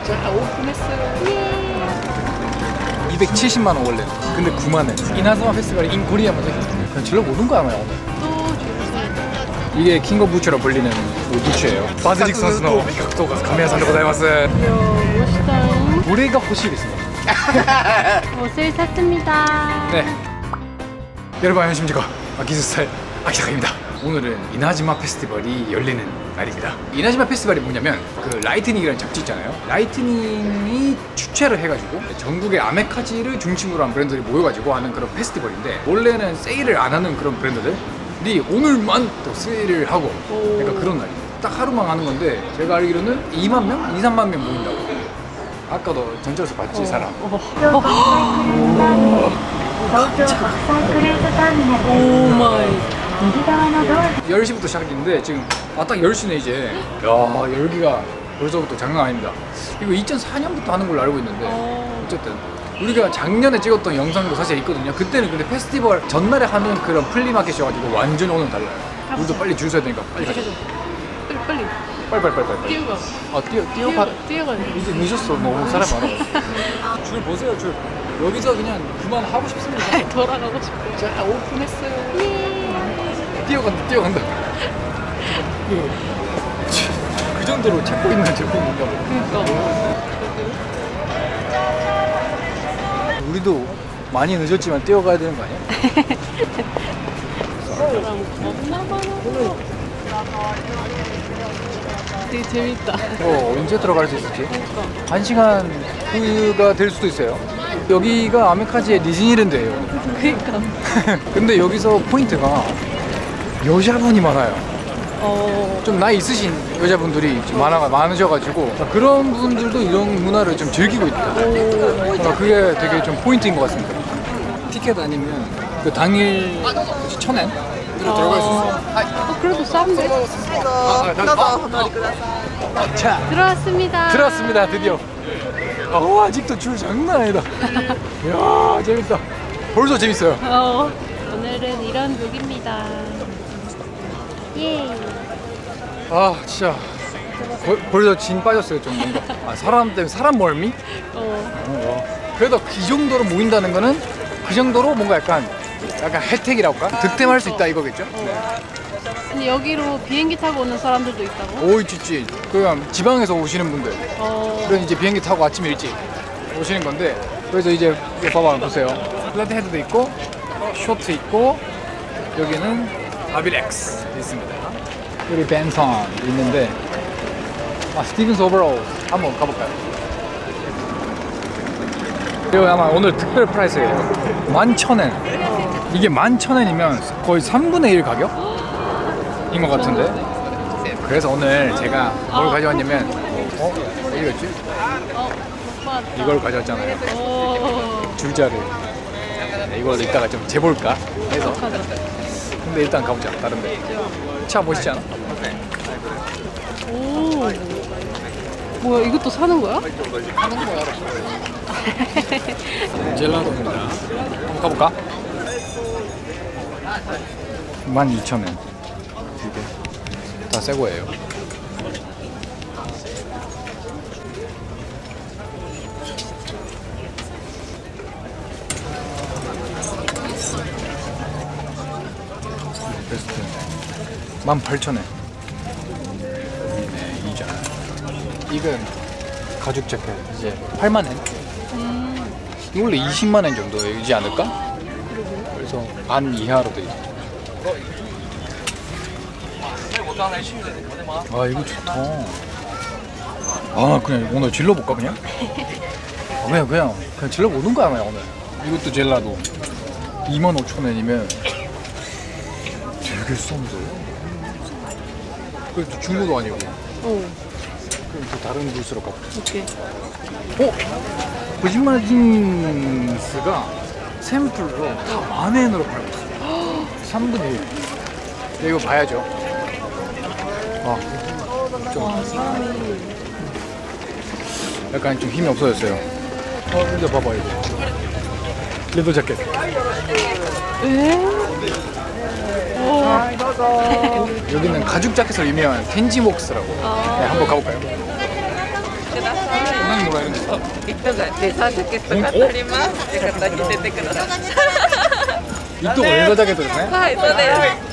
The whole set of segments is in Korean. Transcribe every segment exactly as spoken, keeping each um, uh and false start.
자, 오픈했어요. 예. 이백칠십만 원 원래. 근데 구만 원. 이나즈마 페스티벌이 인 코리아만 돼. 그냥 질러 모든 거야, 오늘. 또 줄서. 이게 킹 오브 부츠로 불리는 부츠예요. 바드릭 선수의 격도가 카메라さんでございます. 이야, 멋있다. 우리가 호시ですね. 옷을 샀습니다. 네. 여러분 안녕하십니까. 아키즈스타일 아키타카입니다. 오늘은 이나즈마 페스티벌이 열리는 날입니다. 이나즈마 페스티벌이 뭐냐면 그 라이트닝이라는 잡지 있잖아요. 라이트닝이 주최를 해가지고 전국의 아메카지를 중심으로 한 브랜드들이 모여가지고 하는 그런 페스티벌인데, 원래는 세일을 안 하는 그런 브랜드들이 오늘만 또 세일을 하고 약간 그런 날이에요. 딱 하루만 하는 건데, 제가 알기로는 이만 명? 이, 삼만 명 모인다고. 아까도 전철에서 봤지, 사람. 오 마이. 열 시부터 시작인데 지금 아 딱 열 시네 이제. 야, 열기가 벌써부터 장난 아닙니다. 이거 이천사 년부터 하는 걸로 알고 있는데 어쨌든 우리가 작년에 찍었던 영상도 사실 있거든요. 그때는 근데 페스티벌 전날에 하는 그런 플리마켓이어가지고 완전히 오늘 달라요. 우리도 빨리 줄 서야 되니까 빨리 가자. 빨리 빨리. 빨리 빨리 빨리 빨리. 뛰어가. 아 뛰어 뛰어가. 뛰어가야 돼. 이제 늦었어. 너무 사람 많아. 줄 보세요 줄. 여기서 그냥 그만 하고 싶습니다. 돌아가고 싶어요. 자, 오픈했어요. 예. 뛰어간다 뛰어간다. 그, 그 정도로 찾고 있는 제품인가 봐. 그러니까. 우리도 많이 늦었지만 뛰어가야 되는 거 아니야? 사람 겁나 많아. 되게 재밌다. 어, 언제 들어갈 수 있을지? 그러니까. 한 시간 후가 될 수도 있어요. 여기가 아메카지의 디즈니랜드예요. 그러니까. 근데 여기서 포인트가 여자분이 많아요. 어. 좀 나이 있으신 여자분들이 좀 많아, 많으셔가지고 그런 분들도 이런 문화를 좀 즐기고 있다. 어, 그게 되게 좀 포인트인 것 같습니다. 티켓 아니면 그 당일 천엔 으로 들어갈 수 있어요. 어, 그래도 싼데? 아, 아, 자, 들어왔습니다. 들어왔습니다. 드디어. 어, 아직도 줄 장난 아니다. 이야, 재밌다. 벌써 재밌어요. 어, 오늘은 이런 룩입니다. 예. 아, 진짜 벌, 벌써 진 빠졌어요. 좀 뭔가. 아, 사람 때문에 사람 멀미? 어. 어, 그래도 이 정도로 모인다는 거는 그 정도로 뭔가 약간 약간 혜택이라고 할까? 득템할 수 있다 이거겠죠? 어. 아니, 여기로 비행기 타고 오는 사람들도 있다고? 오, 있지. 그냥 지방에서 오시는 분들. 어. 그런 이제 비행기 타고 아침 일찍 오시는 건데, 그래서 이제 이거 봐봐 보세요. 플랫 헤드도 있고 쇼트 있고, 여기는 아비렉스 있습니다. 여기 벤선 있는데, 아, 스티븐스 오버올 한번 가볼까요? 이거 아마 오늘 특별 프라이스예요. 만 천엔. 이게 만 천엔이면 거의 삼분의 일 가격인 것 같은데. 그래서 오늘 제가 뭘 가져왔냐면, 어? 어디 갔지? 어, 못 봤다. 이걸 가져왔잖아요. 오. 줄자를. 이걸 이따가 좀 재볼까 해서. 가자. 근데 일단 가보자. 다른 데. 차 멋있지 않아? 오. 뭐야, 이것도 사는 거야? 하는 거야. 젤라도입니다. 한번 가볼까? 만 이천 엔. 이게 다 새 거예요. 베스트 만 팔천 엔. 네, 이자. 이건 가죽 자켓 이제 팔만 엔. 음. 이거 원래 이십만 엔 정도이지 않을까? 그래서 반 이하로 돼 있어. 아, 이거 좋다. 아, 그냥 오늘 질러볼까 그냥? 아, 그냥 그냥 그냥 질러보는 거야 그냥 오늘. 이것도 젤라도 이만 오천 엔이면 되게 싼데. 그래도 중고도 아니고. 오. 그럼 또 다른 부스로 가보자. 오케이. 어? 거짓말 진스가 샘플로 다 만 엔으로 팔고 있어요. 삼분의 일. 이거 봐야죠. 아, 좀 와, 사람이. 약간 좀 힘이 없어졌어요. 어, 근데 봐봐 이거. 레더 자켓. 에? 오. 여기는 가죽 자켓으로 유명한 텐지목스라고. 아. 네, 한번 가볼까요? 이건 買えるんですか？ 一等がレザージャケットがあります。よかったら着ててください。 一等がレザージャケットですね。 はい、そうです。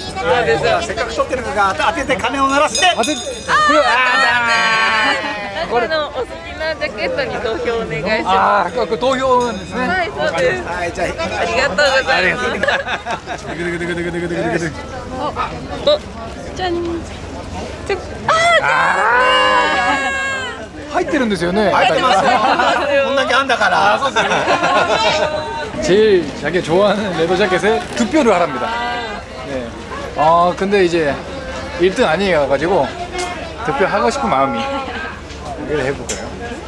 そうです。 せっかく撮ってるから当てて鐘を鳴らして。 当て、これあこれのお好きなジャケットに投票お願いします。 ああ、これ投票なんですね。 はい、そうです。 はい、じゃあありがとうございます。 ぐるぐるぐるぐるぐるぐるぐる。 じゃん。 入ってるんですよね。 入ってますよ。こんだけあんだから。 제일 자기가 좋아하는 레더 자켓에 투표를 하랍니다. 네. 아 근데 이제 일 등 아니에요 가지고 투표하고 싶은 마음이 이걸 해볼까요?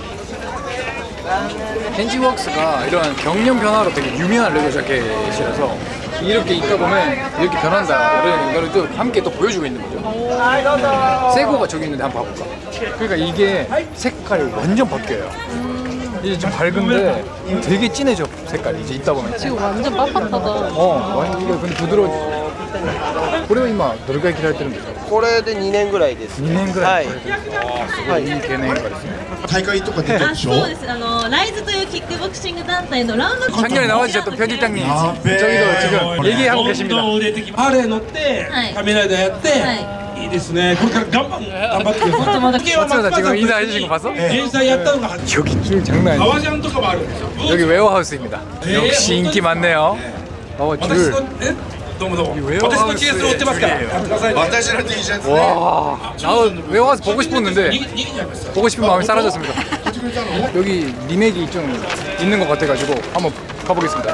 헨지웍스가 이런 경련 변화로 되게 유명한 레더 자켓이라서 이렇게 입다 보면 이렇게 변한다 이런 걸 또 함께 또 보여주고 있는 거죠. 새거가 저기 있는데 한번 봐볼까? 그러니까 이게 색깔이 완전 바뀌어요. 이제 좀 밝은데 되게 진해져 색깔이 이제 있다 보면. 지금 완전 빳빳하다. 어, 완전 이게 근데 부드러워지죠. これは今どれくらい着られてるんですか？ これでにねんぐらいです。 にねんぐらい。 はい。 ああ、すごいいい経年化ですね。 大会とか出てるでしょ？ そうです。あのライズというキックボクシング団体のラウンド 작년에 나와주셨던 편집장님 저기서 지금 얘기하고 계십니다. パレー乗ってカメラでやっていいですね。これから頑張頑張ってください。 맞습니다. 지금 인사해주신 거 봤어? 連載やったのが 여기 줄 장난 革 아니야. ジャンとかもあるんですよ。 여기 웨어하우스입니다. 역시 인기 많네요. 어, 私 줄. のえどうもどうも。 ウェアハウス私のケースを売ってますから。買ってください。 私の T シャツ。 와, 나도 웨어하우스 보고 싶었는데 逃げ逃げちゃいました。 보고 싶은 마음이 사라졌습니다. 여기 리맥이 좀 있는 것 같아가지고 한번 가보겠습니다.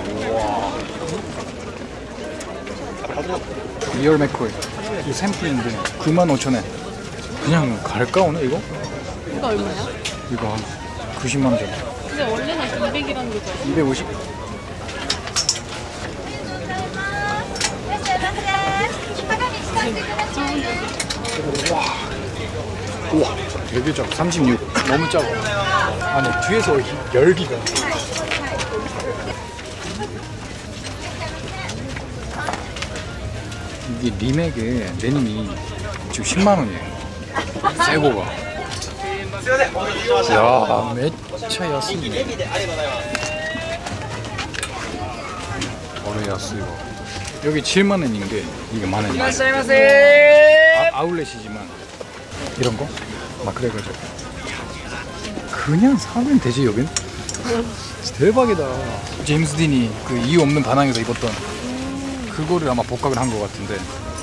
리얼 맥코이 이 샘플인데 구만 오천 엔. 그냥 갈까 오늘 이거? 이거 얼마야? 이거 한 구십만 원짜리. 근데 원래는 이백이라는 거죠. 이백오십. 와, 우와, 되게 작아. 삼십육. 너무 작아. 아니 뒤에서 열기가. 이게 리맥의 데님이 지금 십만 원이에요. 새거가. 야, 매차 야스네. 어려 야스 이거. 여기 칠만 원인 게 이게 만 원이야. 아, 아울렛이지만 이런 거? 막 그래가지고 그냥 사면 되지 여긴? 대박이다. 제임스 딘이 그 이유 없는 반항에서 입었던 그거를 아마 복각을 한 것 같은데.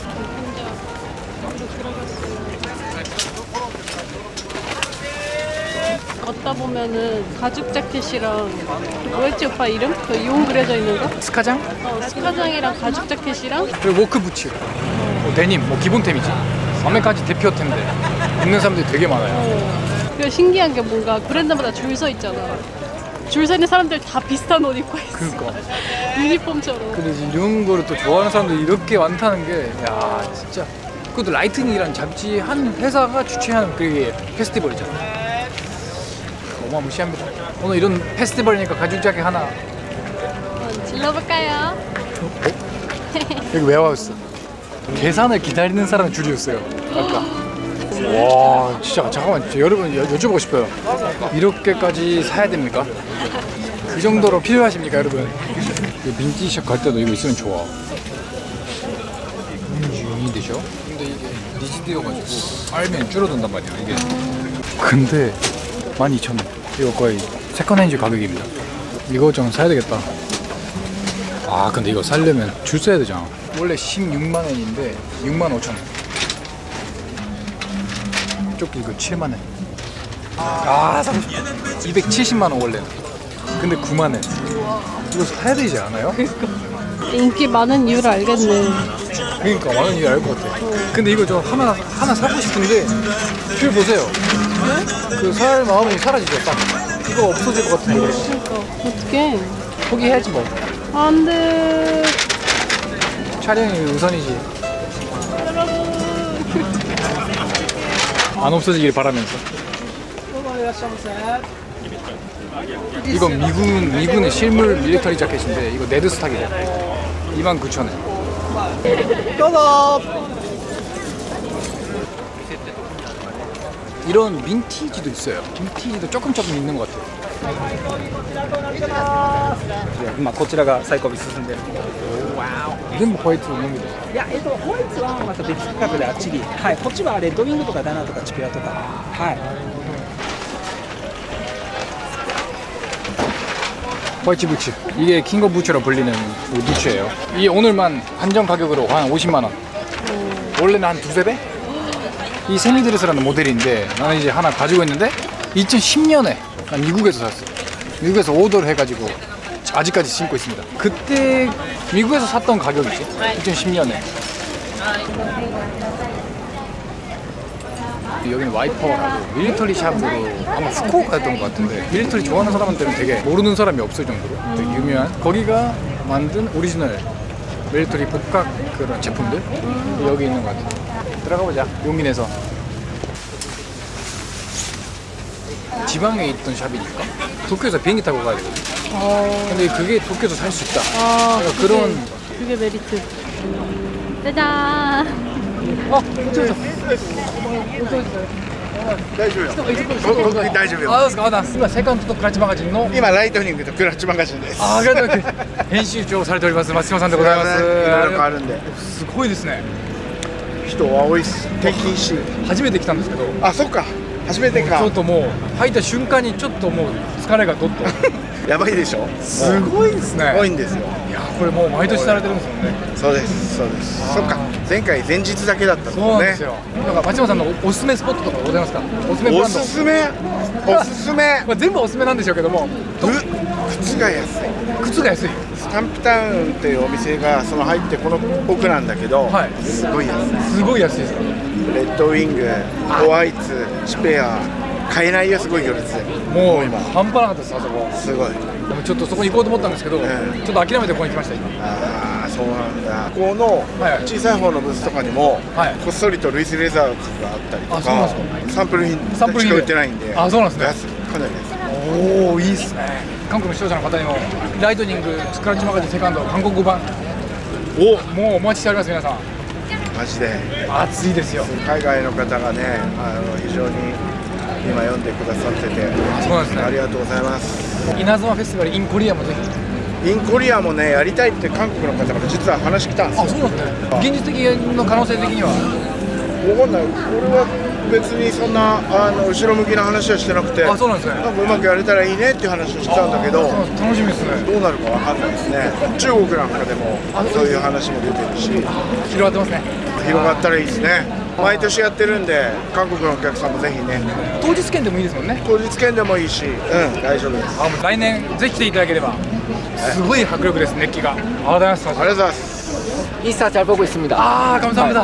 걷다 보면은 가죽 자켓이랑 뭐였지 오빠 이름? 그 용 그려져 있는 거? 스카장? 어, 스카장이랑 가죽 자켓이랑 그리고 워크 부츠, 뭐 데님, 뭐 기본템이지. 아메까지 대표템들 입는 사람들이 되게 많아요. 어. 그리고 신기한 게 뭔가 브랜드마다 줄 서 있잖아. 줄 서 있는 사람들 다 비슷한 옷 입고 있어. 그러니까. 유니폼처럼. 근데 이런 거를 또 좋아하는 사람들이 이렇게 많다는 게, 야 진짜. 그것도 라이트닝이라는 잡지 한 회사가 주최하는 그게 페스티벌이잖아. 어마무시합니다. 오늘 이런 페스티벌이니까 가죽 자켓 하나. 어, 질러볼까요? 어? 여기 웨어하우스. 계산을 기다리는 사람은 줄이었어요. 아까. 와, 진짜 잠깐만, 저 여러분 여, 여쭤보고 싶어요. 이렇게까지 사야 됩니까? 그 정도로 필요하십니까, 여러분? 민티샵 갈 때도 이거 있으면 좋아. 음, 되죠? 근데 이게 니즈되어가지고 알면 줄어든단 말이야, 이게. 근데 만 이천 원. 이거 거의 세컨핸즈 가격입니다. 이거 좀 사야 되겠다. 아, 근데 이거 사려면 줄 서야 되잖아. 원래 십육만 원인데 육만 오천 원. 이쪽 이거 칠만 원. 아, 이백칠십만 원 원래는. 근데 구만 원. 이거 사야 되지 않아요? 인기 많은 이유를 알겠네. 그러니까 많은 이유 알 것 같아. 근데 이거 좀 하나 하나 사고 싶은데 줄 보세요. 그 살 마음이 사라지죠. 딱 이거 없어질 것 같은데. 그러니까 어떡해. 포기해야지 뭐. 안돼. 촬영이 우선이지. 안 없어지길 바라면서. 이건 미군 미군의 실물 밀리터리 자켓인데 이거 네드스탁이래. 이만 구천 원. 이런 민티지도 있어요. 민티지도 조금 조금 있는 것 같아요. 今こちらが最後尾進んでる。 全部ホワイトのみで。 いや、えっと、ホワイトはまた別価格であっちに、はい、こっちはレッドウィングとかダナとかチペアとか、はい。 화이트 부츠. 이게 킹거 부츠로 불리는 그 부츠예요. 이게 오늘만 한정 가격으로 한 오십만 원. 원래는 한 두세 배? 이 세미드레스라는 모델인데 나는 이제 하나 가지고 있는데 이천십 년에 난 미국에서 샀어. 미국에서 오더를 해가지고 아직까지 신고 있습니다. 그때 미국에서 샀던 가격이지. 이천십 년에. 여기는 와이퍼라고 밀리터리 샵으로 아마 후쿠오카였던 것 같은데 밀리터리 좋아하는 사람한테는 되게 모르는 사람이 없을 정도로 되게 유명한 거기가 만든 오리지널 밀리터리 복각 그런 제품들 여기 있는 것 같아요. 들어가 보자. 용기 내서. 지방에 있던 샵이니까 도쿄에서 비행기 타고 가야 되거든. 어... 근데 그게 도쿄에서 살 수 있다. 아, 그러니까 그게, 그런 그게 메리트. 짜잔. 어, 붙여서. 大丈夫よ僕大丈夫よ 아, 나今セカンドとクラッチマガジンの今ライトニングとクラッチマガジンですあ、ありがとうございます。編集長をされております松島さんでございます。 いろいろ変わるんで、 すごいですね。 人は多いっす。天気いいし。 初めて来たんですけど、 あ、そっか、初めてか。 ちょっともう入った瞬間にちょっともう疲れがどっとやばいでしょ。 すごいですね。 多いんですよ。 いや、これもう毎年されてるんですもんね。 そうです、そうです。そっか、前回前日だけだったそうもんねなんです。よ。だから松島さんのおすすめスポットとかございますか？おすすめブおランド。 すすめ、おすすめ。 まあ全部おすすめなんでしょうけども、 ぐ靴が安い。 靴が安い。 スタンプタウンっていうお店がその入ってこの奥なんだけど、 はいすごい安い。 すごい安いです。 レッドウィング、ホワイト、シペア、買えないよ、すごい行列で。 もう今半端なかったですあそこ。 すごい。 でもちょっとそこに行こうと思ったんですけど、 んちょっと諦めてここに来ました今。 ああ、そうなんだ。このはい小さい方のブースとかにも、 はいこっそりとルイス・レザーズがあったりとあそうなんかです、 サンプル品サンプル品でしか売ってないんで、 あそうなんですね安い、かなり安い。 おお、いいっすね。韓国の視聴者の方にもライトニングスクラッチマガジンセカンド韓国語版お、 もうお待ちしております皆さん。 マジで熱いですよ。 海外の方がね、あの非常に今読んでくださってて、 あそうなんですね。 ありがとうございます。 稲妻フェスティバル in コリアもぜひ。 インコリアもね、やりたいって韓国の方から実は話来たんですよ。 あ、そうなんですね。現実的の可能性的にはわかんない。俺は別にそんなあの後ろ向きな話はしてなくて、 あ、そうなんですね。 なんかうまくやれたらいいねっていう話をしてたんだけど、 あ楽しみですね。 どうなるかわかんないですね。中国なんかでもそういう話も出てるし、 広がってますね。 広がったらいいですね。毎年やってるんで、韓国のお客さんもぜひね、 当日券でもいいですもんね。 当日券でもいいし、うん、大丈夫です。 あ、もう来年ぜひ来ていただければ。すごい迫力です、熱気が。ありがとうございます。 ありがとうございます。 인스타 잘 보고 있습니다. 아, 감사합니다.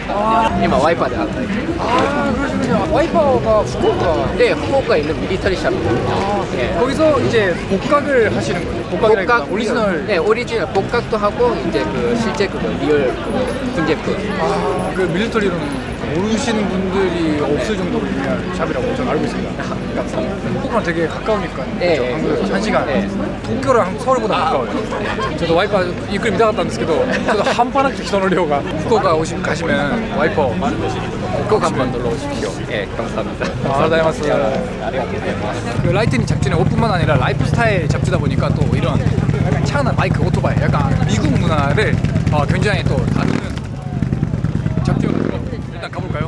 이마 와이퍼で 왔다. 아, 그러시군요. 와이퍼가 후쿠오카. 네, 후쿠오카에 있는 밀리터리 샵입니다. 네. 거기서 이제 복각을 하시는 거예요. 복각이라기보다 복각, 오리지널. 네, 오리지널 복각도 하고 이제 그 실제 그 리얼 그 분제품. 아, 그 밀리터리로는 모르시는 분들이 없을 정도로 유명한 샵이라고 저는 알고 있습니다. 감사합니다. 후쿠오카랑 되게 가까우니까. 네, 그렇죠? 한국에서 그렇죠. 한 시간. 네. 도쿄랑 서울보다 가까워요. 네. 저도 와이퍼 이끌見たかったんですけど, 저도 한파랗게人の量が 후쿠오카 오시 가시면 와이퍼 꼭 한번 놀러 오십시오. 예, 감사합니다. 아리가토 고자이마스. 그 라이트닝 잡지는 옷뿐만 아니라 라이프스타일 잡지다 보니까 또 이런 약간 차나 바이크, 오토바이, 약간 미국 문화를 어, 굉장히 또 다루는 잡지여서 일단 가볼까요?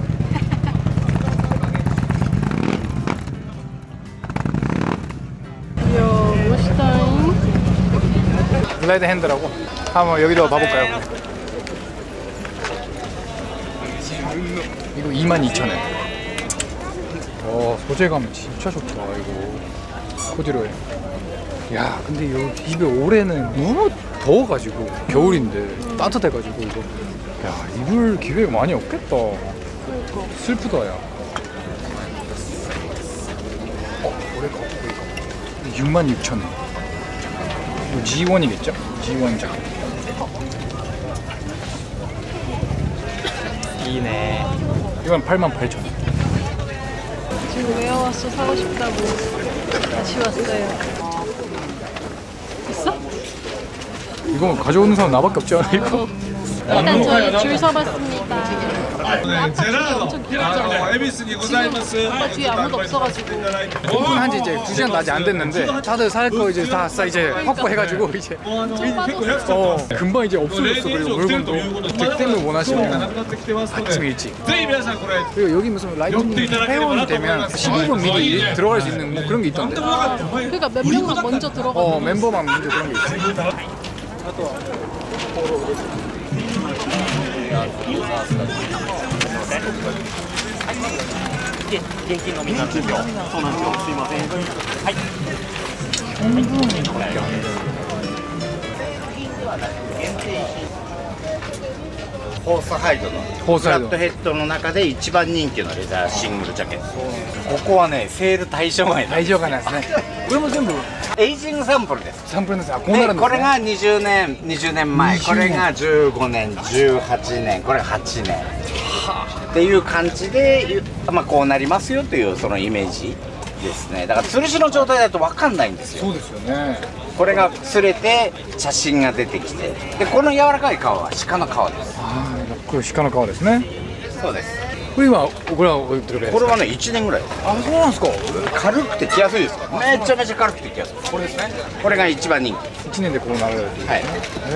이야, 멋있다잉. 블라이드 핸드라고 한번 여기도 봐볼까요? 이거 이만 이천 원. 어, 소재감 진짜 좋다 이거. 코디로에. 야, 근데 여기 집에 올해는 너무 더워가지고 겨울인데 따뜻해가지고 이거 야 입을 기회가 많이 없겠다. 슬프다 야. 어, 올해 거 이거 육만 육천 원. 이거 지 원이겠죠? 지 원 자켓. 이네. 이건 팔만 팔천 원. 지금 왜 왔어? 사고 싶다고 다시 왔어요. 있어? 이거 가져오는 사람 나밖에 없지 않아 이거? 일단 저희 줄 서봤습니다. 네, 제라도 엄청 길었잖아요. 에비스니 고자이마스. 아까 뒤에 아무도 없어가지고. 오픈한 지 이제 두 시간도 아직 안 됐는데 다들 살 거 이제 다 싸 이제 확보해가지고 이제 어 금방 이제 없어졌어. 그리고 물건도 득템을 원하시면 아침 일찍. 그리고 여기 무슨 라이트닝 회원이 되면 십이 분 미리 들어갈 수 있는 뭐 그런 게 있던데. 그러니까 몇 명만 먼저 들어가. 어 멤버만 먼저 그런 게 있어. ホースハイドのホースハイドフラットヘッドの中で一番人気のレザーシングルジャケット。 ここはねセール対象外大丈夫なんですね。これも全部エイジングサンプルです。 サンプルです。あ、こうなるんですね。 でこれがにじゅうねん、にじゅうねんまえ、これがじゅうごねん、じゅうはちねん、これがはちねんっていう感じで、まあこうなりますよというそのイメージですね。だから吊るしの状態だと分かんないんですよ。 そうですよね。 これが擦れて写真が出てきて、でこの柔らかい皮は鹿の皮です。 ああ、これ鹿の皮ですね。 そうです。 これ今これはどれくらいですか。 これはねいちねんぐらいです。 あ、そうなんですか。 軽くて着やすいですから。めちゃめちゃ軽くて着やすい。 これですね。 これが一番人気。 いちねんでこうなるという。 はい。 か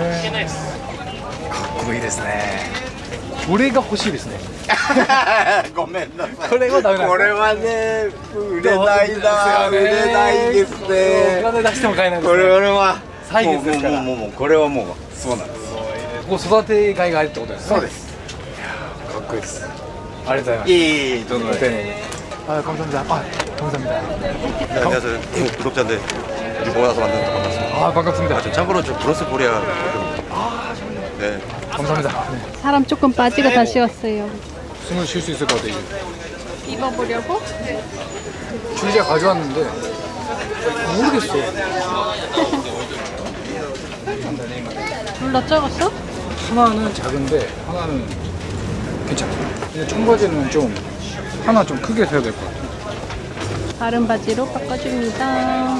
っこいいですね。これが欲しいですね。 ごめんなさい。 これはダメなんですか。 これはね売れないな、売れないですね。 お金出しても買えないですね。 これは歳月ですから。 もうもうもうこれはもうそうなんです。 こう育てがいがあるってことですね。 そうです。 かっこいいです。ありがとうございます。 いいいいどうぞ。 아, 감사합니다. 아, 감사합니다. 네, 안녕하세요. 구독자인데 우리 모아서 만든 반갑습니다. 아, 반갑습니다. 아, 저 참고로 저 브로스 코리아. 아, 네. 감사합니다. 네. 사람 조금 빠지고 다시 왔어요. 숨을 쉴 수 있을 것 같아요. 입어보려고? 줄리가 가져왔는데 모르겠어. 둘 다 적었어? 하나는 작은데 하나는 괜찮아. 근데 청바지는 좀 하나 좀 크게 사야 될 것 같아. 다른 바지로 바꿔줍니다.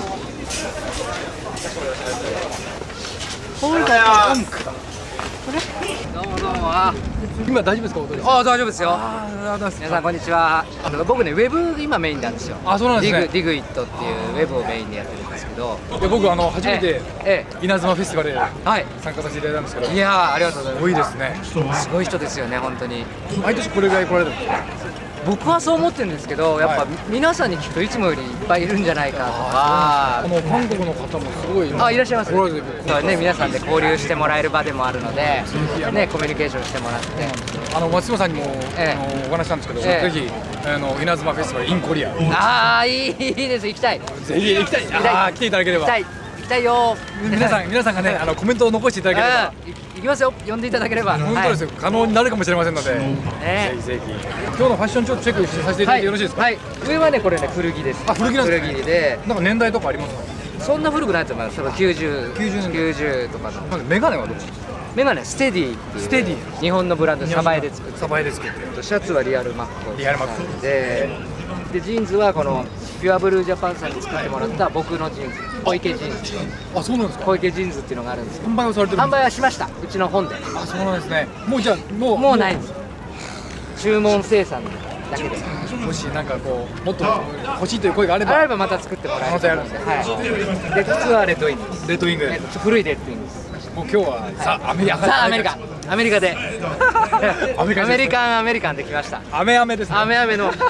거울 바지 좀 크다. 그래? どうもどうも。あ、 今大丈夫ですか？お父さん。 あ大丈夫ですよ。 ああ、皆皆さんこんにちは。あの僕ねウェブ今メインなんですよ。 あ、そうなんですね。 ディグディグイットっていうウェブをメインでやってるんですけど。 いや僕あの初めてええ稲妻フェスティバルへはい参加させていただいたんですけど。 いやーありがとうございます。 すごいですね。 すごい人ですよね本当に。 毎年これぐらい来られるんですか？ 僕はそう思ってるんですけど、やっぱ皆さんに聞くといつもよりいっぱいいるんじゃないかとか。 あの韓国の方もすごい。 あ、いらっしゃいます。 来られてる。 そうね、皆さんで交流してもらえる場でもあるので、ね、コミュニケーションしてもらって。 あの松島さんにも、 ええ、 あのお話したんですけど、 ええ、 ぜひあの稲妻フェスティバルインコリア。 ああ、いいです行きたい。 ぜひ行きたい。ああ、来ていただければ。 行きたい。行きたいよ。 皆さん皆さんがね、あのコメントを残していただければ。 行きますよ。呼んでいただければ。 本当ですよ。可能になるかもしれませんので。ぜひぜひ。今日のファッションちょっとチェックさせていただいてよろしいですか？ はい。上はねこれね古着です。 あ、古着なんですか？ 古着で。 なんか年代とかありますか？ そんな古くないと思います。多分きゅうじゅう、きゅうじゅう、きゅうじゅうとかの。 メガネはどうですか？ メガネステディっていう。 ステディ。 日本のブランドサバエで作って。 サバエで作って。 シャツはリアルマック。 リアルマックで、でジーンズはこのピュアブルージャパンさんに作ってもらった僕のジーンズ。小池ジーンズ。 あ、そうなんですか？ 小池ジーンズっていうのがあるんです。 販売をされてる。 販売はしました。うちの本で。 あ、そうなんですね。もうじゃあもうもうないんです。注文生産だけで。 もしなんかこうもっと欲しいという声があれば。 あればまた作ってもらえる。 あるんですね。 はい。で靴はレッドウィングです。 レッドウィング。 古いレッドウィングです。 もう今日はさあアメリカ。 さあアメリカ。アメリカで。 アメリカアメリカンアメリカンできました。 アメアメですね。 アメアメの。はい。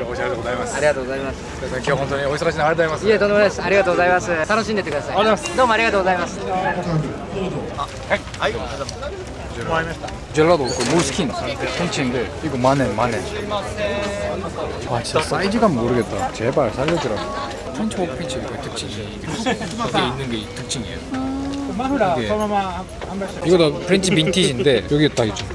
おしゃれでございます。 ありがとうございます。 今日本当にお忙しいのありがとうございます。 いえとんでもないです。ありがとうございます。楽しんでってください。 ありがとうございます。 どうもありがとうございます。 はいはい。젤라도 그 몰스킨 팬츠인데 이거 만엔 만엔. 아 진짜 사이즈가 모르겠다. 제발 살려주라. 팬츠 오브 팬츠 그 특징이 여기 있는 게 특징이에요. 이게 이거 다 프렌치 빈티지인데 여기 딱 있죠.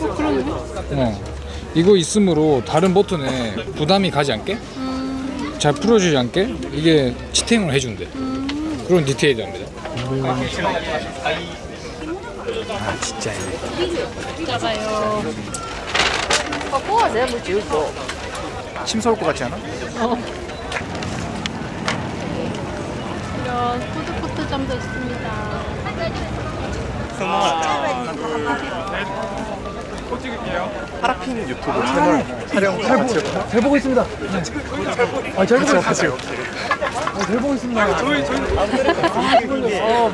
어 이거 있으므로 다른 버튼에 부담이 가지 않게 잘 풀어주지 않게 이게 지탱을 해준대. 그런 디테일이랍니다. 아 진짜네. 작아요. 거꾸가 전부 지우고. 침 쏠 것 같지 않아? 어. 이런 푸드코트점도 있습니다. 파라핀 유튜브 채널 촬영 같이 잘 보고 있습니다. 아, 잘 보고 있어요. 아, 잘 보고 있습니다. 저희 저희 아,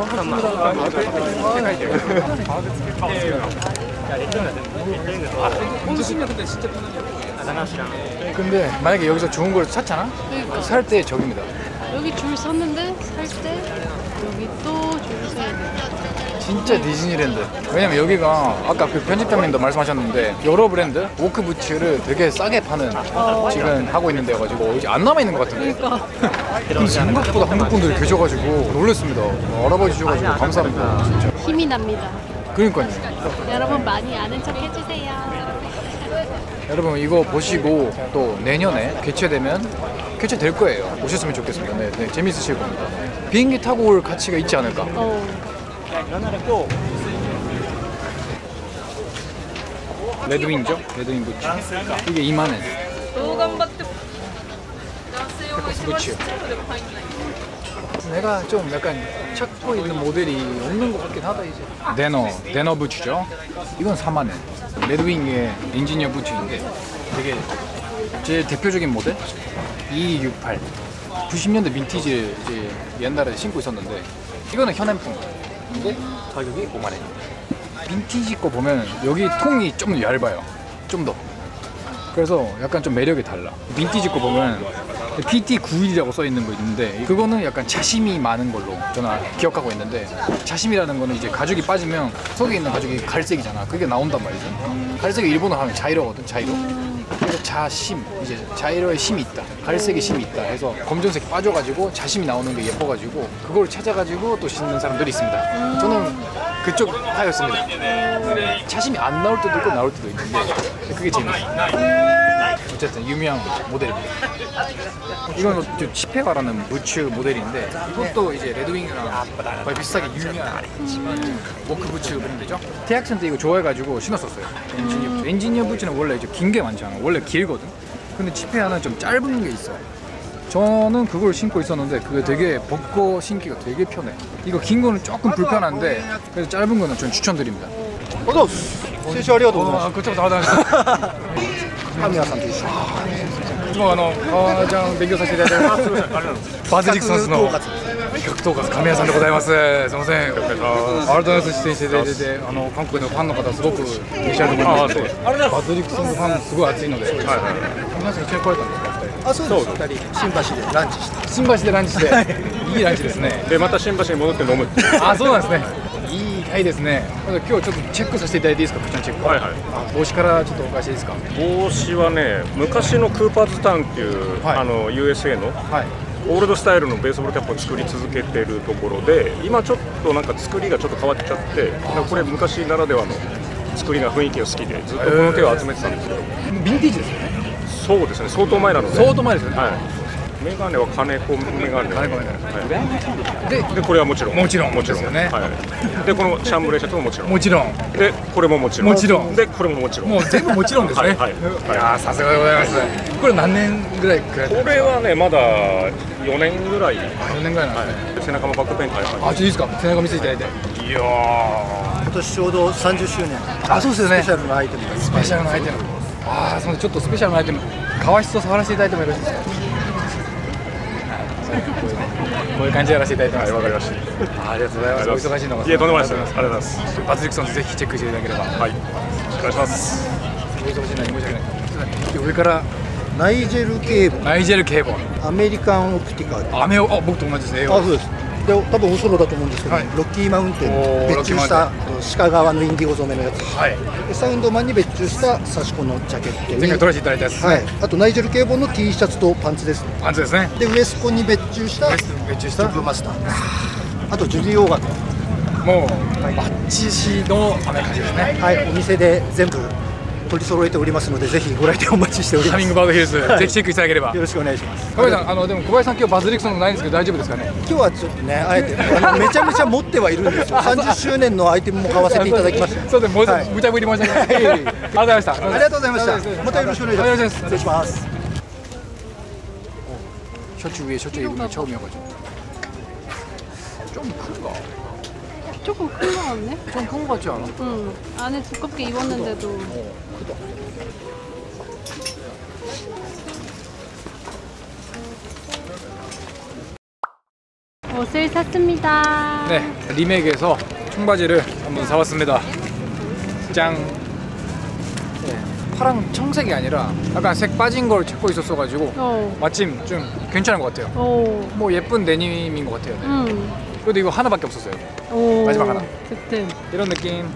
반갑습니다. 근데 만약에 여기서 좋은 걸 샀잖아? 그러니까. 살 때 저깁니다. 여기 줄 섰는데 살 때 여기 또 줄 서야 돼. 진짜 디즈니랜드. 왜냐면 여기가 아까 그 편집장님도 말씀하셨는데 여러 브랜드 워크 부츠를 되게 싸게 파는 지금 하고 있는 데여가지고 이제 안 남아 있는 것 같은데. 그러니까. 근데 생각보다 한국 분들이 계셔가지고 놀랐습니다. 알아봐 주셔가지고 감사합니다. 진짜. 힘이 납니다. 그러니까요. 여러분 많이 아는 척 해주세요. 여러분 이거 보시고 또 내년에 개최되면 개최될 거예요. 오셨으면 좋겠습니다. 네, 네 재밌으실 겁니다. 비행기 타고 올 가치가 있지 않을까? 어. 레드윙이죠? 레드윙 부츠. 이게 이만 원. 부츠. 내가 좀 약간 찾고 있는 모델이 없는 것 같긴 하다 이제. 데너, 데너 부츠죠. 이건 사만 원. 레드윙의 엔지니어 부츠인데 되게 제일 대표적인 모델 이이육팔. 구십 년대 빈티지 이제 옛날에 신고 있었는데 이거는 현행품. 근데 가격이 오만 원. 빈티지 거 보면 여기 통이 좀 얇아요. 좀 더. 그래서 약간 좀 매력이 달라. 빈티지 거 보면 피티 구십일이라고 써 있는 거 있는데 그거는 약간 자심이 많은 걸로 저는 기억하고 있는데 자심이라는 거는 이제 가죽이 빠지면 속에 있는 가죽이 갈색이잖아. 그게 나온단 말이죠. 갈색이 일본어 하면 자이로거든. 자이로. 그래서 자심, 이제 자이로에 심이 있다. 갈색에 심이 있다. 해서 검정색이 빠져가지고 자심이 나오는 게 예뻐가지고 그걸 찾아가지고 또 신는 사람들이 있습니다. 저는 그쪽 파였습니다. 자심이 안 나올 때도 있고 나올 때도 있는데 그게 재밌어요. 어쨌든 유명한 모델입니다. 이건 저 치페가라는 부츠 모델인데 이것도 이제 레드윙이랑 거의 비슷하게 유명한 워크 부츠 브랜드죠. 대학생 때 이거 좋아해가지고 신었었어요. 엔지니어 부츠. 엔지니어 부츠는 원래 이제 긴 게 많잖아. 원래 길거든. 근데 치페아는 좀 짧은 게 있어. 저는 그걸 신고 있었는데 그게 되게 벗고 신기가 되게 편해. 이거 긴 거는 조금 불편한데 그래서 짧은 거는 전 추천드립니다. 어서セッションありがとうございます。 こちらこそありがとうございます。 神谷さんと一緒に。 いつもあの革ジャン勉強させていただいてます。バズリクソンスの企画統括神谷さんでございます。すみません。ありがとうございます。出演していただいて、あの韓国のファンの方すごくいらっしゃると思いまして、バズリクソンファンすごい熱いので、皆さん一緒に来られたんですか？ あ、そうです。ふたり新橋でランチして。 新橋でランチして、いいランチですね。 でまた新橋に戻って飲む。 あ、そうなんですね。いい回ですね。今日ちょっとチェックさせていただいていいですか？こちらのチェック。はいはい。帽子からちょっとお伺いしていいですか？ 帽子はね、昔のクーパーズタウンっていう、はい、あの ユーエスエー の、はい、オールドスタイルのベースボールキャップを作り続けてるところで、今ちょっとなんか作りがちょっと変わっちゃって、これ昔ならではの作りが雰囲気が好きでずっとこの手を集めてたんですけど。 ヴィンテージですよね。 そうですね。相当前なので。 相当前ですよね。はい。 メガネは金子メガネ。 金子メガネ。 はい。で、でこれはもちろん。 もちろん。 もちろん。ね。はい。でこのシャンブレーシャツももちろん。もちろん。でこれももちろん。 もちろん。 でこれももちろん。 もう全部もちろんですね。はい。いやさすがでございます。これ何年ぐらいくらい？ これはねまだよねんぐらい。よねんぐらいなんですね。 背中もバックペイント入って。 あ、ちょっといいですか？背中見せていただいて。いや今年ちょうどさんじゅっしゅうねん。 あ、そうですよね。 スペシャルなアイテム。 スペシャルなアイテム。ああ、すみません。ちょっとスペシャルなアイテム。革質を触らせていただいてもよろしいですか？こういう感じでやらせていただいてます。 はい、わかりました。 ありがとうございます。お忙しいのが。 いえ、とんでもないです。ありがとうございます。 バズリクソンズぜひチェックしていただければ。 はい。お願いします。 お忙しいのに申し訳ない。上からナイジェルケーボン。 ナイジェルケーボン。 アメリカンオプティカ。 アメオ、あ、僕と同じですね。 あ、そうです。で、多分オソロだと思うんですけど、ロッキーマウンテンに別注した鹿革のインディゴ染めのやつ。はい。で、サウンドマンに別注したサシコのジャケットに。 前回撮らせていただいたやつ。 はい。あとナイジェルケーボンの T シャツとパンツです。 パンツですね。 で、ウエスコに別注した別注したブマスター。あとジュディオーガの。 もうバッチシのアメカジですね。 はい。お店で全部取り揃えておりますので、ぜひご来店お待ちしております。 ハミングバードヒルズ、ぜひチェックいただければよろしくお願いします。 小林さん、あのでも小林さん今日バズリクソンないんですけど大丈夫ですかね？ 今日はちょっとね、あえてあのめちゃめちゃ持ってはいるんですよ。さんじゅっしゅうねんのアイテムも買わせていただきました。 そうです、もう無茶ぶり申し訳ない。ありがとうございました。 ありがとうございました。またよろしくお願いします。失礼します。 셔츠 위에 셔츠 입으면 처음이어가지고 좀 큰가? 조금 큰 거 같네? 좀 큰 거 같지 않아? 응. 안에 두껍게 입었는데도. 어, 크다. 옷을 샀습니다. 네, 리맥에서 청바지를 한번 사봤습니다. 짱. 네, 파랑 청색이 아니라 약간 색 빠진 걸 찾고 있었어가지고 어. 마침 좀 괜찮은 것 같아요. 오. 뭐 예쁜 데님인 것 같아요. 네. 응. 그래도 이거 하나밖에 없었어요. 오. 마지막 하나. 득템. 이런 느낌.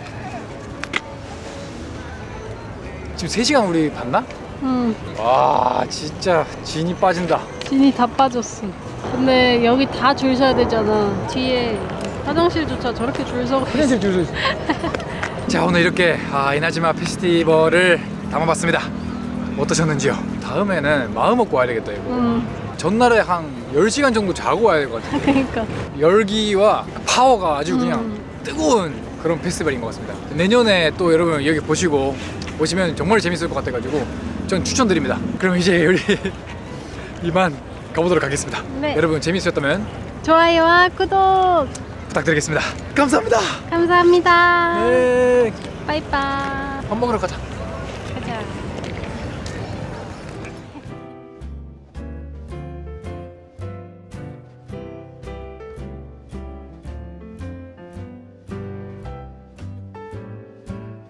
지금 세 시간 우리 봤나? 응. 와 진짜 진이 빠진다. 진이 다 빠졌어. 근데 여기 다 줄 서야 되잖아. 뒤에 화장실조차 저렇게 줄 서고 있어. 화장실 줄 서. 자 오늘 이렇게 아, 이나즈마 페스티벌을 담아봤습니다. 어떠셨는지요? 다음에는 마음 먹고 와야 되겠다 이거. 응. 전날에 한 열 시간 정도 자고 와야 될 것 같아요. 그러니까. 열기와 파워가 아주 그냥 음. 뜨거운 그런 페스티벌인 것 같습니다. 내년에 또 여러분 여기 보시고 오시면 정말 재밌을 것 같아가지고 전 추천드립니다. 그럼 이제 우리 이만 가보도록 하겠습니다. 네. 여러분 재밌으셨다면 좋아요와 구독 부탁드리겠습니다. 감사합니다. 감사합니다. 네. 빠이빠이. 밥 먹으러 가자.